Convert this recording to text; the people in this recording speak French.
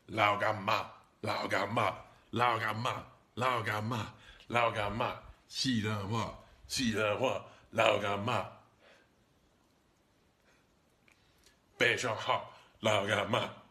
Lao Gan Ma, Lao Gan Ma, Lao Gan Ma, Lao Gan Ma, Lao Gan Ma，细人话，细人话，老干妈，背上号，老干妈。